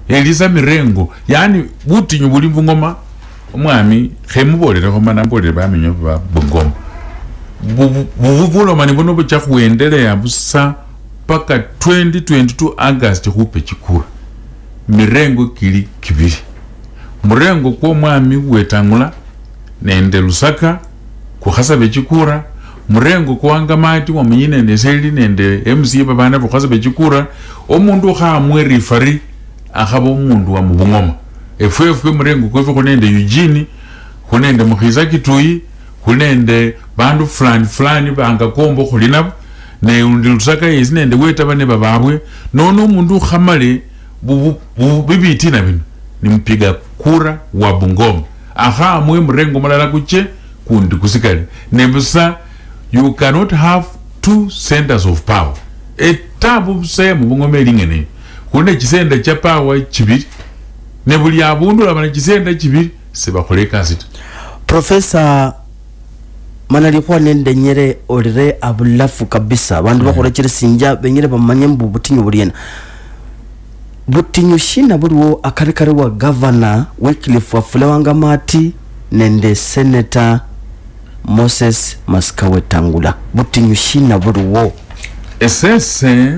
elisa mirengo yani butinyu buli Ngoma omwami khemubole ko manambole bamenyo ba Ngoma buvulo mani bono bucha kuendelea busa paka 2022 August kupe chikura mirengo kili kibiri murengo kwa mwami Wetangula nende Lusaka kuhasabe chikura murengo kwa Wangamati wa mnyine neseli nende MC babana kuhasabe chikura omundu khamwe rifari akhaba omundu wa Ngoma efwe murengo kwefe kunende Eugene kunende Mukhiza Kituyi kunende bandu fulani banga kombo khulina ne Lusaka yesi nende weta bane bababwe nono mundu khamale bibitina bino nimpiga kura wa Ngoma aha mwe mrengo malala kuche kundi kusikale nebusa you cannot have two centers of power etabu busa mu Ngoma elingene kune kisenda cha power kibiri nebuli abundu labana kisenda kibiri sebakoleka sita. Professor manali kwa nende nyere orire abulafu kabisa bandu bakora kire sinja benyere bamanye mbu butinyu buliyena butinyu shina buliwo akarikare wa Governor Wycliffe Wangamati nende Senator Moses Wetangula butinyu shina buliwo esese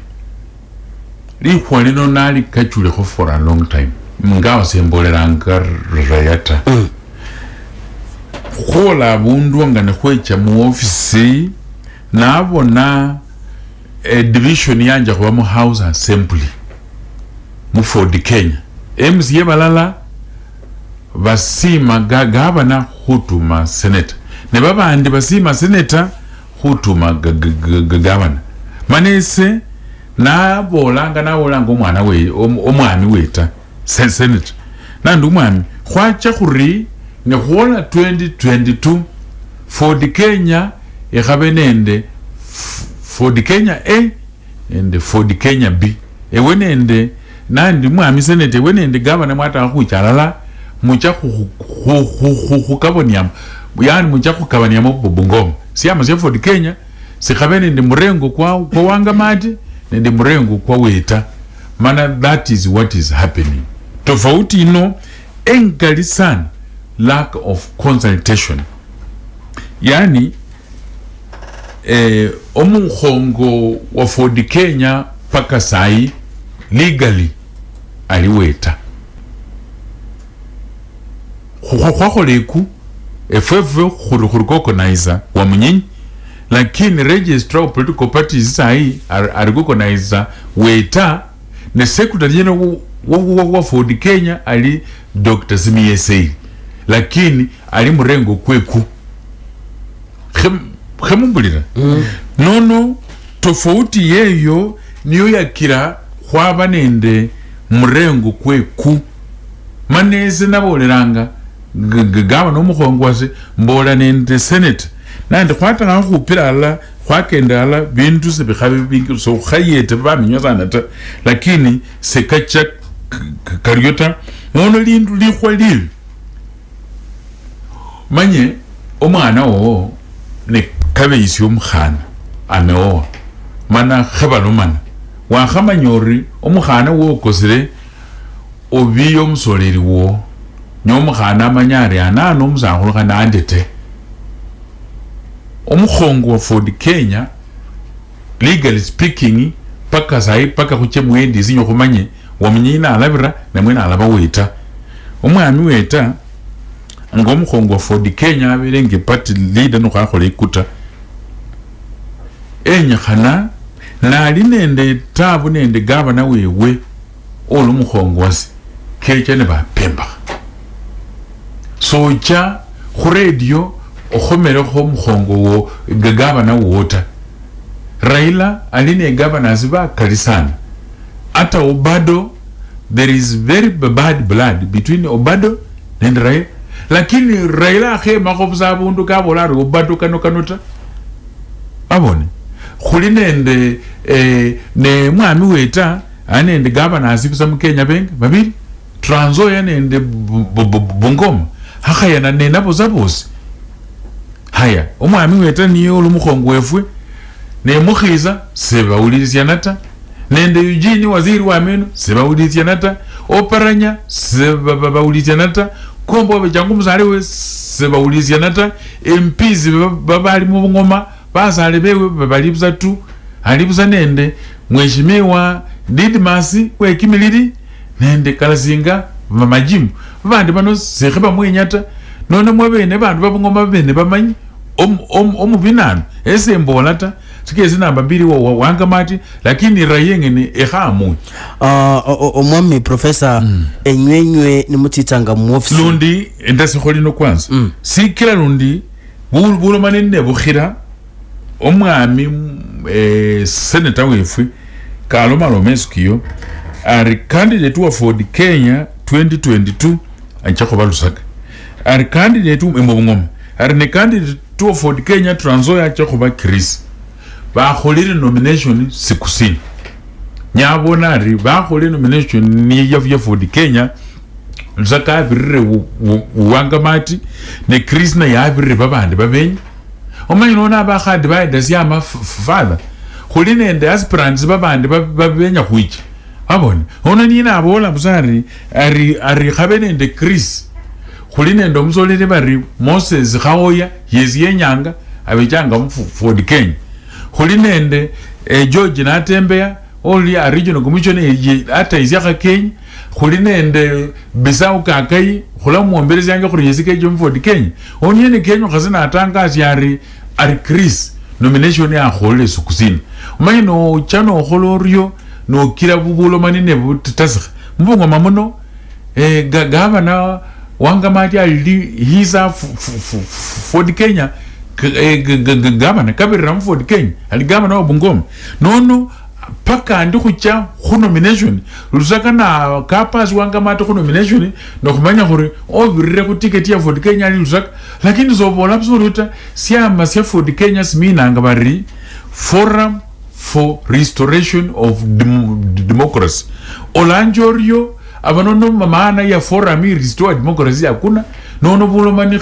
likhwa lino nali kachulekho for a long time ngawa semboleranga rayata khola bundu ngane khwecha mu office nabona division yanja kwa mu House Assembly mu Ford Kenya MCA balala basima gavana khutuma senator ne babandi basima senator khutuma gavana manese na bolanga omwana we omwami weta senator nandu umwami khwacha khuri ne khwola 2022 Ford Kenya ekhabe nende Ford Kenya A and Ford Kenya B ewe nende nandi mwami senete ewe nende governor mwata khuchalala mucha khukabonyam yani mucha khukabanyamo Ngoma siyama se Ford Kenya sikhabe nende murengo kwa Wangamati nende murengo kwa weta mana that is what is happening tofauti ino engali sana lack of consultation yani omukhongo wa Ford Kenya paka sai legally aliweta khwakholeku efwefe khurukokoniza wa munyenyi lakini registrar of political parties sai arikokoniza weta ne secretary general wa Ford Kenya ali Dr. Simiesei lakini ali murengo kweku khemubulira nono tofauti yeyo niyo yakira khwaba nende murengo kweku maneze naboleranga gaba no mukhongwase mbola nende senate nande khwatanga khupira ala khwakenda ala bintu sebikhabe bingi so khayete baminyozana ta lakini sekacha karyota nono lindu likhwalile manye omwana wo ne kabe isi omkhana ameowa mana khabalomana wa khamanyori omkhana wo kosire obiyo musoleri wo nyomkhana amanyari ana no musankhulu kana andete omukhongo wa Ford Kenya legally speaking paka sai paka kuche mwendi zinyo khumanye wamnyina alabira na mwena alaba weta omwami weta ngomukhongo wa Ford Kenya abirenge party leader no khakhola ikuta enyakhana nali nende tabu nende governor wewe olumukhongo wase kecha ne bapemba socha khu radio okhomere kho mukhongo wo governor wota Raila aline governors ba kalisana ata Obado there is very bad blood between Obado and Raila lakini Raila khema khobza bundu kabola Obado kanota abone khuli nende ne mwami weta anende governors kusa mu Kenya benga babiri Transoya nende Ngoma hakhayana nena bozabozi haya omwami weta niyo olumukhongo wefwe ne mukhiza seba ulizianata nende Eugene waziri wa meno sebawulizyanata Oparanya sebawulizyanata Kombo bechangu musalewe sebawulizyanata MPs babali mu ngoma basale bewe babalibuza tu alibuza nende Mheshimiwa Didmas wekimiliri nende Kalasinga majimu bandi bano sekheba mwenyata none mwebene bantu babungoma bene bamanyi omubinano esembolata sikezi namba 2 wa Wangamati lakini rayengene ehamu omwami professor enywenywe nimutitanga mu office lundi endase kholino kwanza sikira lundi bulo manene bukhira omwami senator wefu Kaloma Meskiyo ari candidate wa Ford Kenya 2022 anchako balusaka ari candidate umubungoma ari ne candidate wa Ford Kenya Transoya anchako ba Chris ba kholire nomination sikusini nyabona ari ba kholire nomination ni ya Ford Kenya zaka birre Wangamati ne Chris na yabirre babandi babenyi omanyi nona ba khadi ba desiyama father khuline ende aspirants babandi babenya khuichi abone ona nina abola busari ari khabene ende Chris khuline ende umsolele bari Moses Khaoya yezi yenyanga abejanga mu Ford Kenya khuline ende George Natembea oli a regional commissioner ata izaka Kenya khuline ende Bisau Kakai khula muombelezi yange khuri yezi ke Ford Kenya onyene Kenya khazina atangazi ari Chris nomination ya khole sukusini umanyi no chano kholorio no kira bubulo manine butasikha mbongo mamuno Governor Wangamati ali hisa Ford Kenya Governor kabira Ford Kenya ali Governor wa Bungoma nono paka ndi khucha khu nomination lusaka na kapas Wangamati khu nomination no kumanya khuri obirire ku ticket ya Ford Kenya ali lusaka lakini zobola absoluta siama sia Ford Kenya siminanga bari Forum for Restoration of Democracy olanjorio abanono maana ya forum restore democracy hakuna nono bulo mani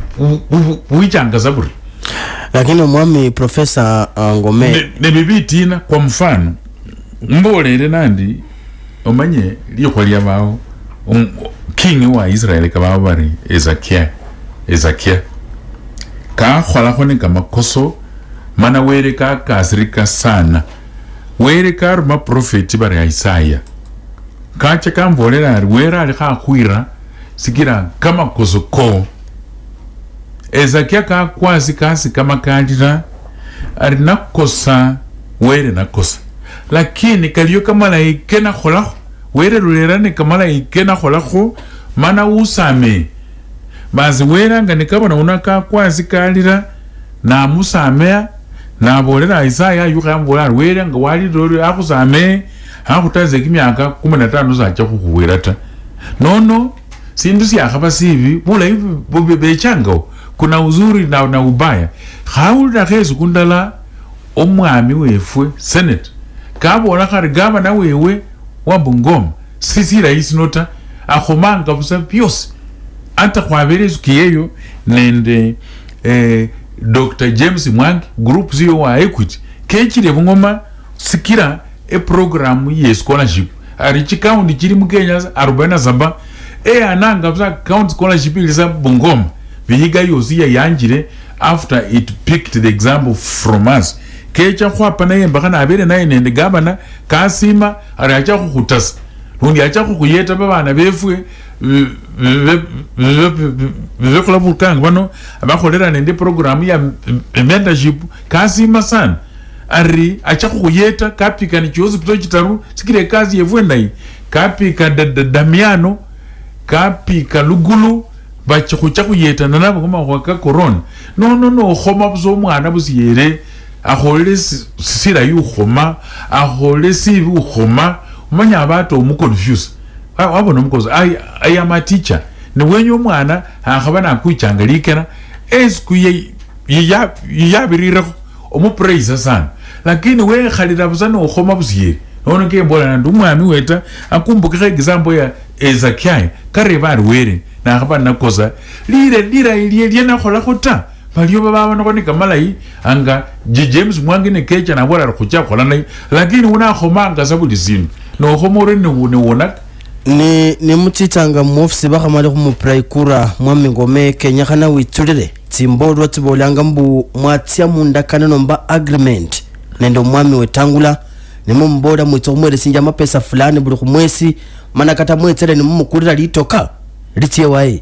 buichanga zaburi lakini mwami professor Ngome ne bibitina kwa mfano mbolere nandi omanye liyo lya bawo king wa Israel kababa bari Ezekiel ka khola khone kama koso mana were ka kasrika sana were ka ruma prophet bari Isaiah kache kambolera ari wera ali khakhwira sikira kama koso ko Ezekiel ka kwazi kasi kama kandira ari nakosa were nakosa lakini kaliyo kama la ikena khola were rulerane kama la ikena khola kho mana usame bazi wera ngane kabona unaka kwazi kalira na musamea na bolera Isaiah yuka mbola wera nga wali dori akusame hakutaze kimyaka 15 zacha kukuwirata nono sindu siyakhaba sibi bula hivi bechangao kuna uzuri na ubaya khawulira khezu kundala omwami wefwe senate kabona khari Governor wewe wa Bungoma sisi rais nota akhomanga busa byose anta khwaberezu kiyeyo nende Dr. James Mwangi group zio wa Equity kechire Bungoma sikira program ye scholarship ari chikaundi chiri mu Kenya 47 ananga busa count scholarship ilisa Bungoma bihiga yosi ya yanjire after it picked the example from us kecha khwapa naye mbakana abere naye nende Governor kasima ari acha khutasa nundi acha khuyeta babana befwe vekula bukanga bano abakholera nende program ya mentorship kasima sana ari acha khuyeta kapika ni hospital chitaru sikire kazi yevwe nayi kapika Damiano kapika Lugulu bacha khuyeta nabo kama kwa corona no khoma buzo mwana busiyere akholere sira yu khoma akhole sibu khoma umanya abato mu confuse wabona umkozo I am a teacher ne wenyo mwana akhabana kuichangalikera esku yabirira omu praise sana lakini we khalira buzana okhoma busiyere ono ke mbola ndu mwami weta akumbuka example ya Ezekiel kare bari were na akhabana koza lira iliye na khola khota baliyo babana ko ni kamalai anga James Mwangi ne kecha na bora kucha kolana lakini una khomanga sabuli zinu no khomore ne wona ni mutitanga muofisi bakamale kumupraikura mwami Ngome Kenya kana witulire timbodwa tibolanga mbu mwatia mundakana nomba agreement nendo mwami Wetangula nimo mboda mwitomwele sinja mapesa fulani buli kumwesi mana kata mwetere ni mumukurira litoka litie wae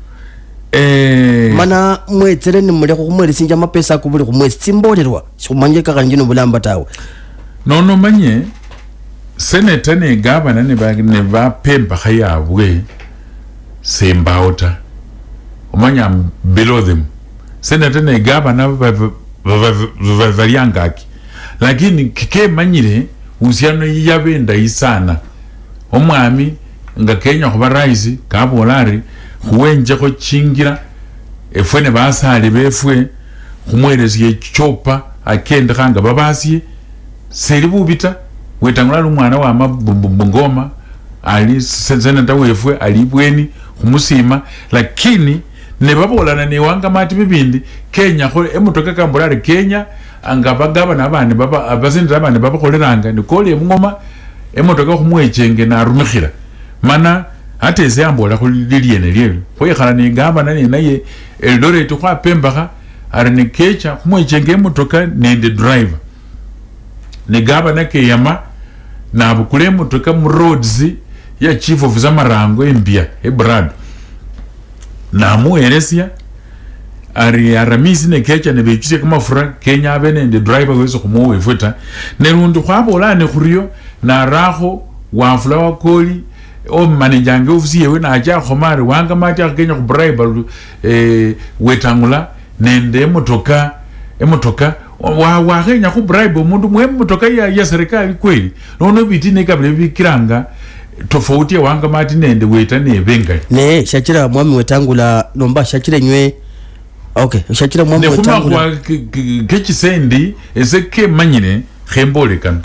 mana mwetere ni muleko kumwele sinja mapesa kubuli kumwesi timboderwa shumanje kakanjino bulamba tawe nono manye Senator ne governor ne ba pemba khayabwe sembaota umanya below them Senator ne governor variangaki lakini kike manyire usiano yabenda isana omwami nga Kenya kuba rise kabolari kuwenje ko chingira efwene basali befwe kumweresiye chopa akende kanga babasiye seribu bita Wetangula lumwana wa mabungoma ali senata wefwe alibweni kumusima lakini ne babolana ne Wangamati bibindi Kenya ko emotoka kambolari Kenya anga bagaba nabane baba abazinda abane baba koleranga nikole mngoma emotoka kumwechenge na rumikhira mana ateze ambola kuliliene lyeyo khoyekhala ne gamba nane naye Eldoret kwa pembaka arane kecha kumwechenge emotoka nende driver ne gaba nake yama na bukule motoka mu roads ya chief of Zamarango embia Brad na mueresia ari aramisi ne kecha ne bechuse kama fura Kenya abene the driver wezo kumuwe futa ne rundu kwabola ne khuriyo na raho wa flower koli o manager ofisi yewe na aja khomari Wangamati akenya ku bribe Wetangula nende emotoka wa Kenya ku bribe umundu mwe motoka ya serikali kweli nono biti ne kabile bikiranga tofauti ya Wangamati nende weta ne benga ne shachira mwami Wetangula nomba shachira nywe okay shachira mwami Wetangula ne kuma kechi sendi ezeke manyine khembole kan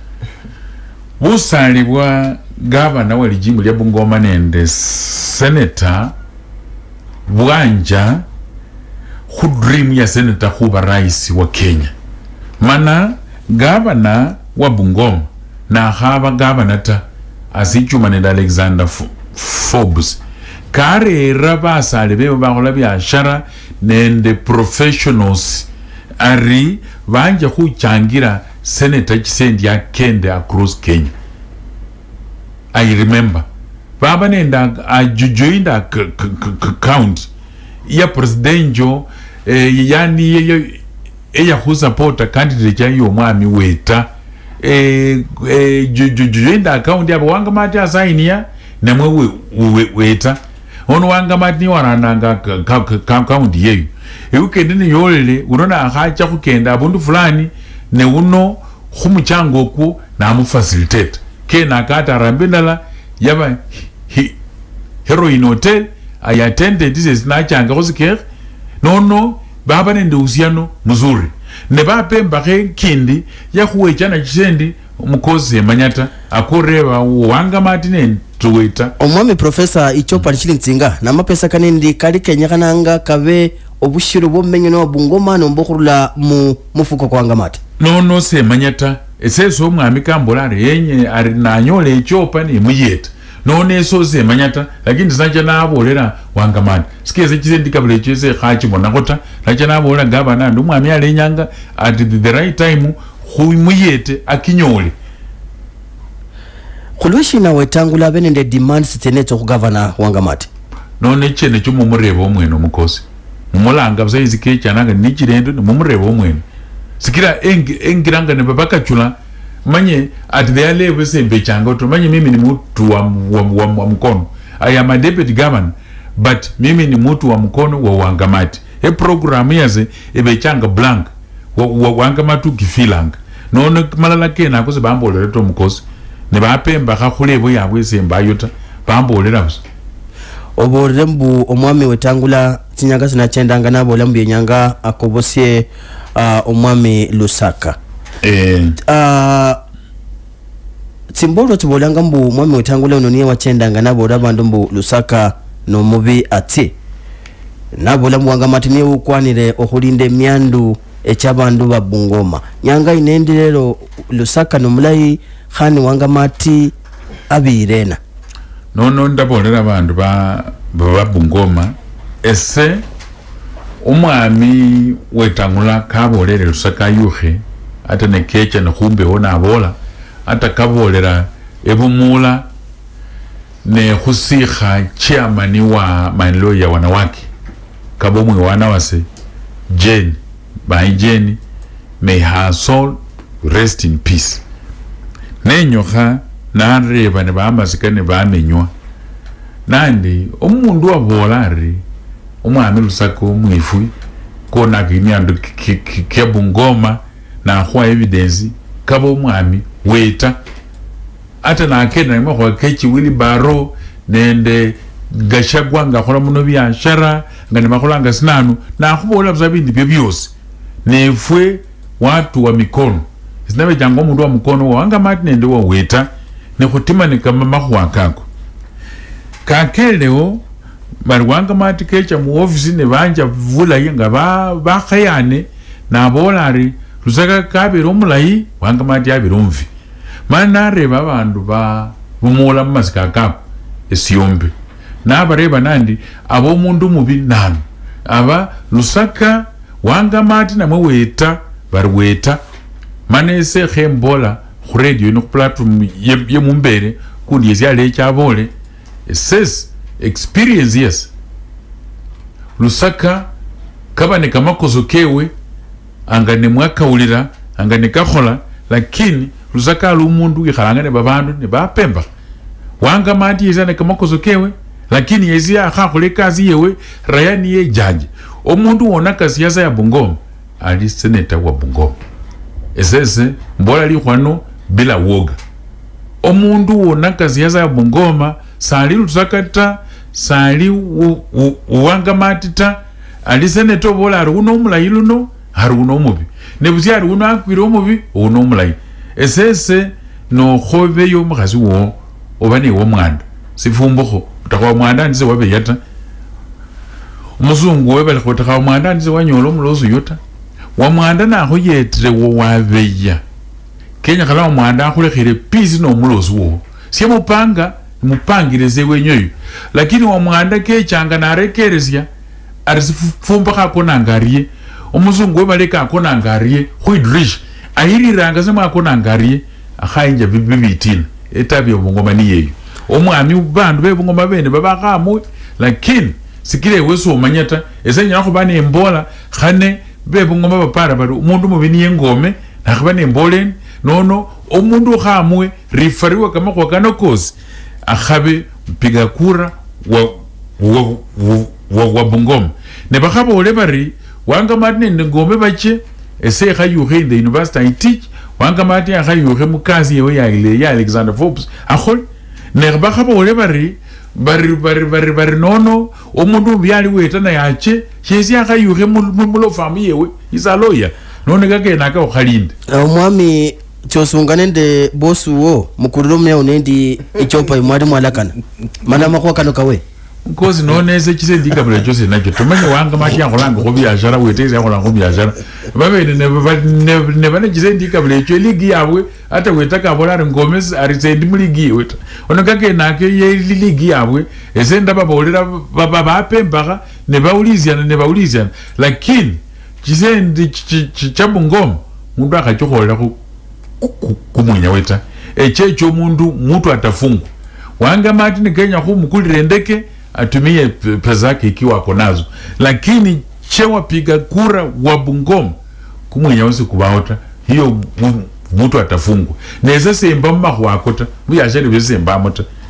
busali bwa governor wa lijimbo lya Bungoma nende senator bwanja khudream ya senator khuba rais wa Kenya mana governor wa Bungoma na khaba governor ta asichuma nende Alexander Forbes karera basale bebo bakhola byashara nende professionals ari banje khuchangira senator chisendi ya kende across Kenya. I remember baba nenda joined a count ya presidential yani ya who support a candidate ya yo mwami weta joined account ya Wangamati asainia na mwe weta ono Wangamati ni warananga account yeyu ukende ni yole unona akhacha kukenda abundu fulani ne uno khumuchango ku na mu facilitate kena kata rambindala yaba heroin hotel I attended this na changa khosiker no baba nende usiano mzuri ne bapemba kindi ya khuwechana chisendi umukozi manyata akoreba Wangamati ne tuweta omwami professor ichopa lichilinzinga na mapesa kanindi kali Kenya kananga kabe obushiru bomenyo no Bungoma no mbokurula mu mufuko kwa Wangamati no se manyata eseso mwami kambolare yenye ari nanyole ichopa ni muyeta none so se manyata lakini sanje nabolera Wangamati sikeze chisendi kabule chese khachi monakota nacha nabolera gabana ndo mwami alenyanga at the right time muyete akinyole khulwishi na Wetangula benende demands teneto ku governor Wangamati none chene chumo murebo omwene omukosi mulanga buzaizi kecha nanga nichirendo mumurebo omwene sikira engiranga ne babaka chula manye at the level sembe changa to manye mimi ni mtu wa mkono I am a deputy governor but mimi ni mtu wa mkono wa Wangamati program yaze ebechanga blank Wangamati ukifilanga none malala kena kose bambolera to mukosi ne bapemba khakhulebo yabwe semba yota bambolera busa oborembu omwami Wetangula tinyaga sinachendanga nabo lambu yenyanga akobosye omwami Lusaka timbolo tubolanga mbu omwami Wetangula ononiye wachendanga nabo rabandu mbu Lusaka no mubi ati nabola Wangamati niye ukwanire okulinda emyandu echabandu ba Bungoma nyanga inendirero Lusaka nomulai khani Wangamati abirena nono ndabolera abantu ba Bungoma ese umwami Wetangula kabolera Lusaka yuhe ata nekecha nekhumbe ona abola ata kabolera ebumula ne khusikha chairman wa maendeleo ya wanawake kabomwe wanawase Jane by Jane, may her soul rest in peace. Nenyoka na reba ne bamasika ne bamenywa nandi omundu wa bolari umwami Lusaka omwifu kona kimyandu ke Bungoma na kwa evidence kabo umwami weta ata na akena ngwa kwa kechi wili baro nende gashagwa ngakhola muno byashara ngani makolanga sinanu na khubola bzabindi byo byose nefwe watu wa mikono sinabe jango mundu wa mkono Wangamati nende wa weta ne khutima ne kama mahwa kako kakeleo bari Wangamati kecha mu office ne banja vula yenga ba khayane na bolari Lusaka kabira omulayi Wangamati abira omvi mana reba abantu ba bumula masika kako esiyombe na bareba nandi abo mundu mubi nanu aba Lusaka Wangamati na mweta barweta manese khembola khu radio no platform ye mumbere kundi yale chabole says experience yes Lusaka kabane kamakozo kewe angane mwaka ulira angane kakhola lakini Lusaka ali umundu ikhalanga ne babandu ne bapemba Wangamati yezana kamakozo kewe lakini yezi akhakhole kazi yewe rayani ye jaji omundu wona kazi yaza ya Bungoma ali senator wa Bungoma esese mbola li khwano bila woga omundu wona kazi yaza ya Bungoma sali Lusaka ta sali Wangamati ta ali senator bola ari uno omulayi luno ari uno omubi nebuzi ari uno akwire omubi uno omulayi esese no khobe yo mukhazi wo obane wo mwanda sifumbukho utakwa mwanda ndize wabe yata umuzungu webale khotakha mwanda ndize wanyola omulozo yota wa mwanda nakho yetre wo wabeya Kenya khala mwanda akhulekhile peace no mulozo wo sie mupangireze wenyoyo lakini wa mwanda kechanga narekeresya arisifumbakha konangarie umuzungu webaleka akonangarie khwidrish ahiriranga sema akonangarie akhayinja bibitina etabye Bungoma ni yeyo omwami bandu be Bungoma bene babakhamwe lakini sikile weso omanyata esenya khubane embola khane be Bungoma bapara bali umundu mubini yengome nakhubane emboleni nono omundu khamwe rifariwa kama kwa kanokozi akhabe mpiga kura wa Bungoma ne bakhaba ole bari Wangamati nende Ngome bache ese khayuhe in the university I teach Wangamati akhayuhe mukazi yewe ya Alexander Forbes akhol ne bakhaba ole bari nono omundu byali weta na yache shezi akhayuhe mulo family yewe is a lawyer none kake naka okhalinde omwami chosunga nende boss wo mukuriro mya unendi ichopa imwali mwalakana mana makwa kano kawe because noneze chisendi kabula chose nacho tumanye Wangamati yakholanga ko byashara weteze yakholanga ko byashara babe ne bane chisendi kabula echo ligi yawe ata wetaka bolare Ngome ari sendi muligi weta onokake nake ye ligi yawe esenda babolera bapemba ne bauliziana lakini chisendi cha Bungoma mundu akachokholela kumunya weta echecho mutu atafungwa Wangamati ni Kenya khumukulire ndeke atumie pesa zake ikiwa konazo lakini chewa piga kura wa Bungoma kumunya wose kubaota hiyo mutu atafungwa neza semba mahwa akota buyashari bese semba mota